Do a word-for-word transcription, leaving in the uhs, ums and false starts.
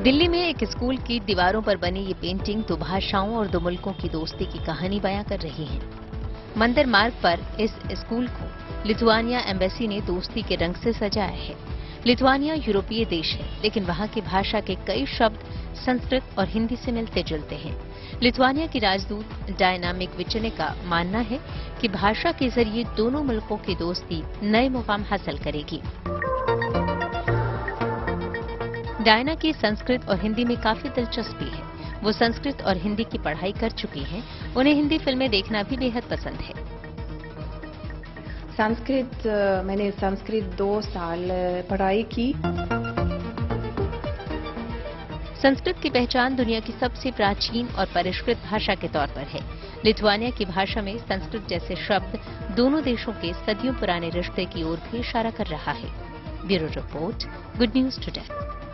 दिल्ली में एक स्कूल की दीवारों पर बनी ये पेंटिंग दो भाषाओं और दो मुल्कों की दोस्ती की कहानी बयां कर रही है। मंदिर मार्ग पर इस स्कूल को लिथुआनिया एम्बेसी ने दोस्ती के रंग से सजाया है। लिथुआनिया यूरोपीय देश है, लेकिन वहां की भाषा के कई शब्द संस्कृत और हिंदी से मिलते जुलते हैं। लिथुआनिया की राजदूत डायना मिकविचने का मानना है कि भाषा के जरिए दोनों मुल्कों की दोस्ती नए मुकाम हासिल करेगी। डायना की संस्कृत और हिंदी में काफी दिलचस्पी है। वो संस्कृत और हिंदी की पढ़ाई कर चुकी हैं। उन्हें हिंदी फिल्में देखना भी बेहद पसंद है। संस्कृत मैंने संस्कृत दो साल पढ़ाई की। संस्कृत की पहचान दुनिया की सबसे प्राचीन और परिष्कृत भाषा के तौर पर है। लिथुआनिया की भाषा में संस्कृत जैसे शब्द दोनों देशों के सदियों पुराने रिश्ते की ओर भी इशारा कर रहा है। Bureau report, good news today.